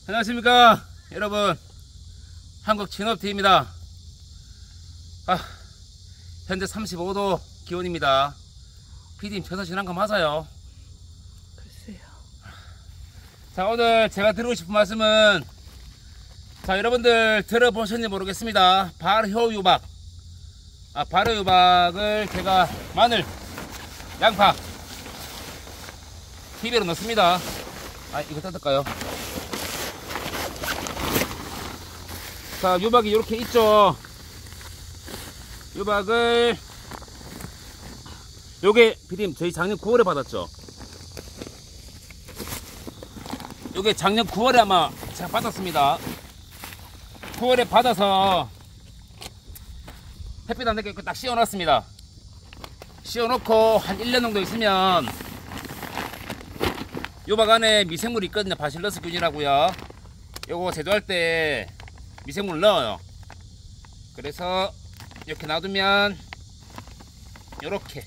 안녕하십니까 여러분, 한국진업TV입니다. 현재 35도 기온입니다. PD님 최선 지난 거 맞아요? 글쎄요. 자, 오늘 제가 드리고 싶은 말씀은, 자, 여러분들 들어보셨는지 모르겠습니다. 발효유박, 발효유박을 제가 마늘, 양파, TV로 넣습니다. 이거 뜯을까요? 자, 유박이 이렇게 있죠. 유박을, 요게 피디님 저희 작년 9월에 받았죠. 요게 작년 9월에 아마 제가 받았습니다. 9월에 받아서 햇빛 안 되게 딱 씌워놨습니다. 씌워놓고 한 1년 정도 있으면 유박 안에 미생물이 있거든요. 바실러스 균이라고요. 요거 제조할 때 미생물을 넣어요. 그래서 이렇게 놔두면 이렇게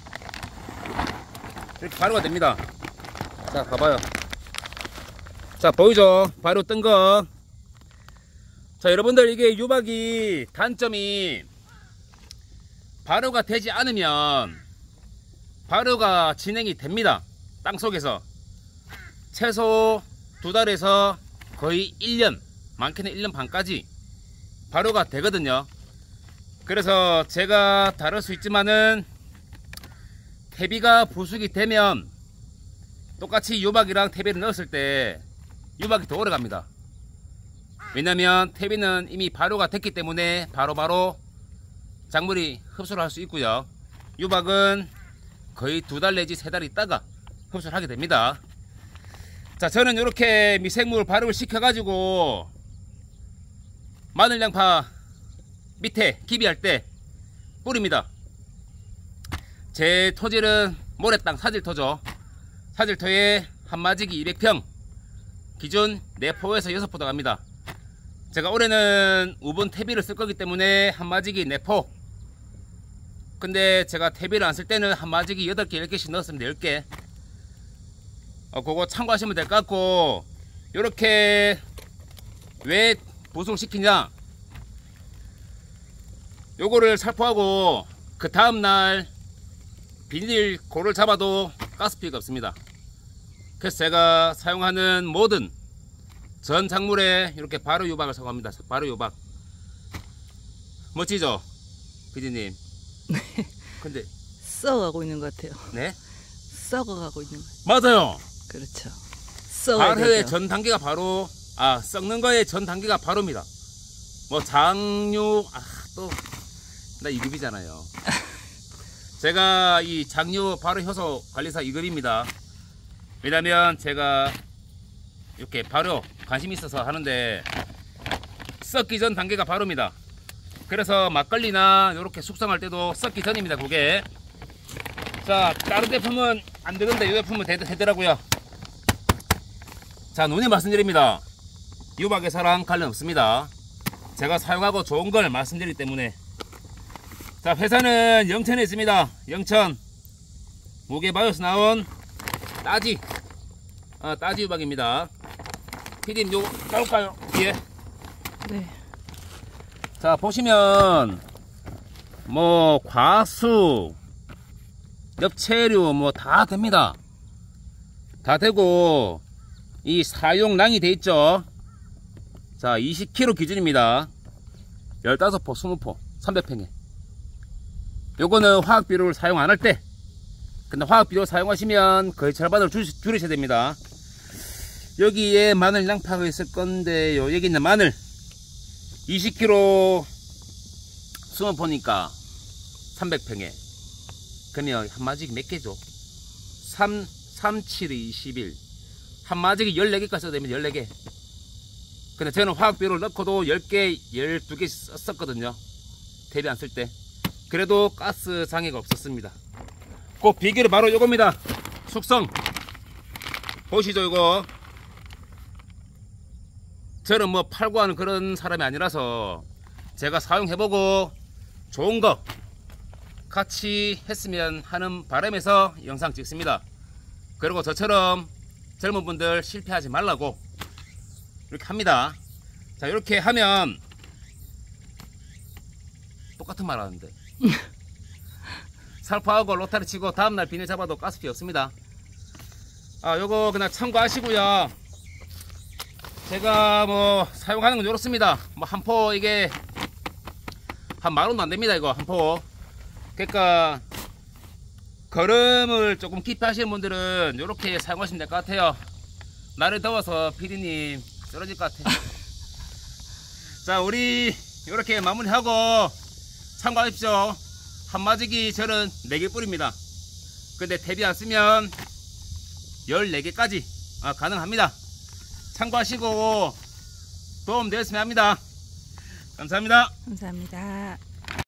발효가 됩니다. 자, 봐봐요. 자, 보이죠? 발효 뜬 거. 자, 여러분들 이게 유박이 단점이, 발효가 되지 않으면 발효가 진행이 됩니다. 땅속에서 최소 2달에서 거의 1년, 많게는 1년 반까지 발효가 되거든요. 그래서 제가 다룰 수 있지만은, 퇴비가 부숙이 되면 똑같이 유박이랑 퇴비를 넣었을 때 유박이 더 오래 갑니다. 왜냐면 퇴비는 이미 발효가 됐기 때문에 바로바로 작물이 흡수를 할 수 있고요. 유박은 거의 2달 내지 3달 있다가 흡수를 하게 됩니다. 자, 저는 이렇게 미생물 발효를 시켜가지고 마늘, 양파 밑에 기비할 때 뿌립니다. 제 토질은 모래땅 사질토죠. 사질토에 한마지기 200평, 기준 4포에서 6포 들어갑니다. 제가 올해는 우분 퇴비를 쓸 거기 때문에 한마지기 4포. 근데 제가 퇴비를 안 쓸 때는 한마지기 8개, 10개씩 넣었습니다. 10개. 그거 참고하시면 될 것 같고, 요렇게 왜 보수를 시키냐, 요거를 살포하고 그 다음날 비닐 고를 잡아도 가스피가 없습니다. 그래서 제가 사용하는 모든 전 작물에 이렇게 발효유박을 사용합니다. 발효유박 멋지죠 피디님? 네. 근데 썩어가고 있는 것 같아요. 네? 썩어가고 있는 것 같아요. 맞아요. 그렇죠. 발효의 전 단계가 바로, 썩는 거의 전 단계가 바로입니다. 뭐 장류, 또 나 2급이잖아요. 제가 이 장류 발효 효소 관리사 2급입니다. 왜냐면 제가 이렇게 발효 관심이 있어서 하는데, 썩기 전 단계가 바로입니다. 그래서 막걸리나 이렇게 숙성할 때도 썩기 전입니다. 그게. 자, 다른 제품은 안 되는데 이 제품은 되더라고요. 자, 눈이 말씀드립니다. 유박의 사랑 관련 없습니다. 제가 사용하고 좋은 걸 말씀드리기 때문에. 자, 회사는 영천에 있습니다. 영천 무게바이오에서 나온 따지, 따지 유박입니다. 피디님 요거 까볼까요? 뒤에. 네. 자, 보시면 뭐 과수, 엽채류 뭐 다 됩니다. 다 되고, 이 사용량이 돼 있죠. 자, 20kg 기준입니다. 15포, 20포, 300평에. 요거는 화학비료를 사용 안 할 때. 근데 화학비료 사용하시면 거의 절반으로 줄이셔야 됩니다. 여기에 마늘, 양파가 있을 건데요. 여기 있는 마늘 20kg 20포니까 300평에. 그러면 한마지기 몇 개죠? 3, 7, 21. 한마지기 14개까지 써도 됩니다. 14개. 근데 저는 화학비료를 넣고도 10개, 12개 썼거든요. 퇴비 안 쓸 때. 그래도 가스 장애가 없었습니다. 그 비결이 바로 이겁니다. 숙성. 보시죠, 이거. 저는 뭐 팔고 하는 그런 사람이 아니라서 제가 사용해보고 좋은 거 같이 했으면 하는 바람에서 영상 찍습니다. 그리고 저처럼 젊은 분들 실패하지 말라고 이렇게 합니다. 자, 이렇게 하면 똑같은 말 하는데 살포하고 로타리 치고 다음날 비닐 잡아도 가스피 없습니다. 요거 그냥 참고하시고요. 제가 뭐 사용하는 건 이렇습니다. 뭐 한 포 이게 한 10,000원도 안 됩니다. 이거 한 포. 그러니까 거름을 조금 깊이 하시는 분들은 이렇게 사용하시면 될 것 같아요. 날이 더워서 피디님 쓰러질 것 같아요. 자, 우리 이렇게 마무리하고 참고하십시오. 한마지기 저는 4개 뿌립니다. 근데 탭이 안 쓰면 14개까지 가능합니다. 참고하시고 도움 되었으면 합니다. 감사합니다. 감사합니다.